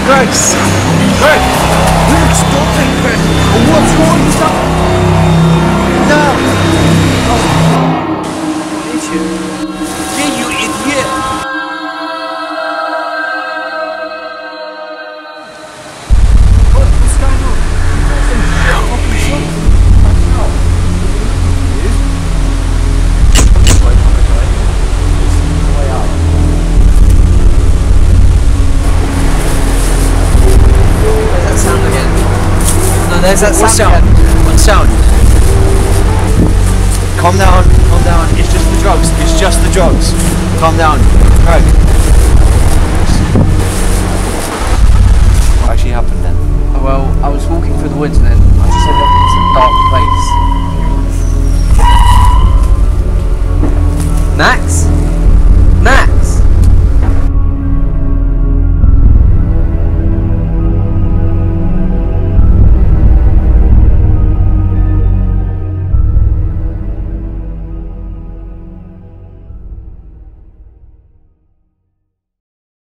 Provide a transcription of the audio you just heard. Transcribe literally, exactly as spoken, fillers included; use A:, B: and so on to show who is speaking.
A: Grace! Greg! Stop it, Greg! What's wrong with that? No! Oh. What is you? Yeah, you idiot! What? What's going on? Help me! There's that
B: what
A: sound.
B: sound? What sound?
A: Calm down, calm down. It's just the drugs. It's just the drugs. Calm down. Craig. What actually happened then?
B: Well, I was walking through the woods and then I just ended up in some dark place.